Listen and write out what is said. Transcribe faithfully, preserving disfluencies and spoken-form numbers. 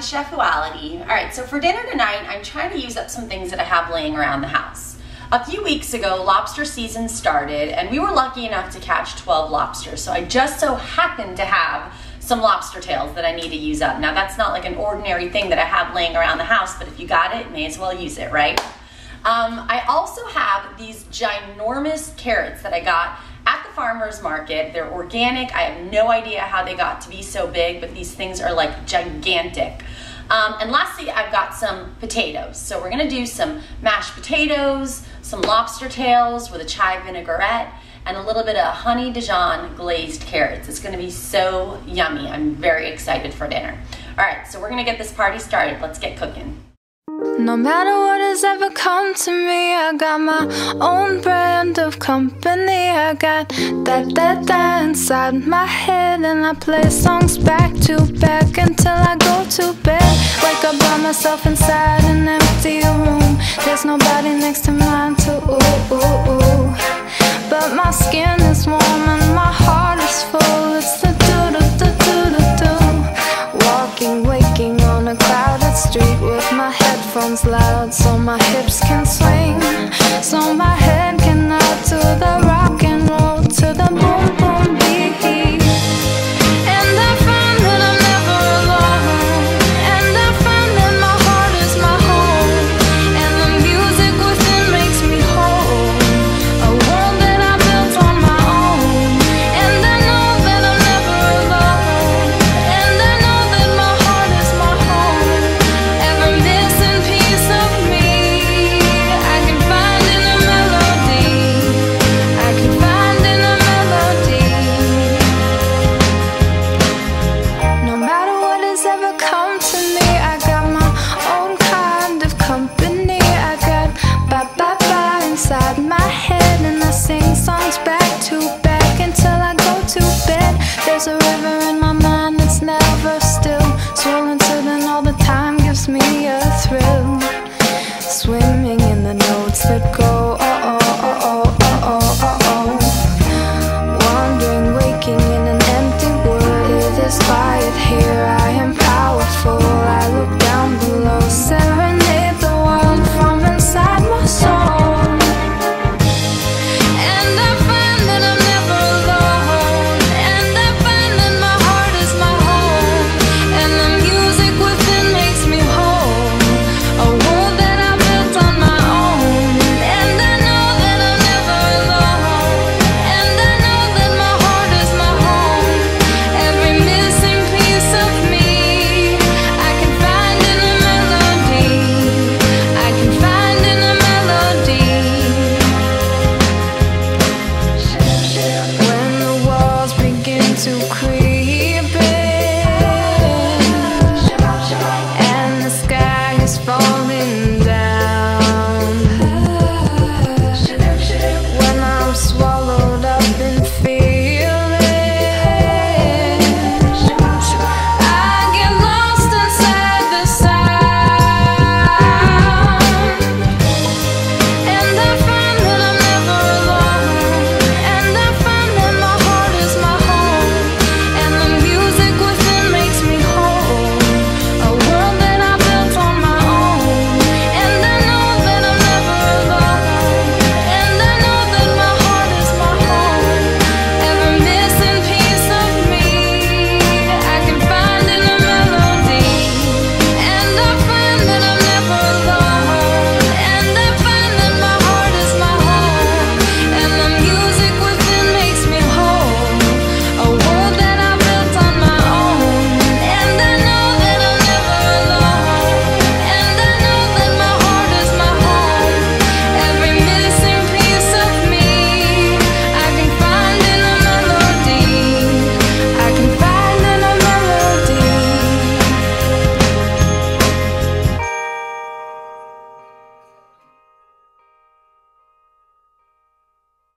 to Chefuality. All right, so for dinner tonight, I'm trying to use up some things that I have laying around the house. A few weeks ago, lobster season started, and we were lucky enough to catch twelve lobsters. So I just so happened to have some lobster tails that I need to use up. Now, that's not like an ordinary thing that I have laying around the house, but if you got it, may as well use it, right? Um, I also have these ginormous carrots that I got at the farmer's market. They're organic. I have no idea how they got to be so big, but these things are like gigantic. Um, and lastly, I've got some potatoes. So we're gonna do some mashed potatoes, some lobster tails with a chive vinaigrette, and a little bit of honey Dijon glazed carrots. It's gonna be so yummy. I'm very excited for dinner. All right, so we're gonna get this party started. Let's get cooking. No matter what has ever come to me, I got my own brand of company. I got that, that, that inside my head, and I play songs back to back until I go to bed. Wake up by myself inside an empty room. There's nobody next to mine to ooh, ooh, ooh. But my skin is warm and my heart is full. It's the do-do-do-do-do-do. Walking, waking on a crowded street with my headphones loud so my hips can sway.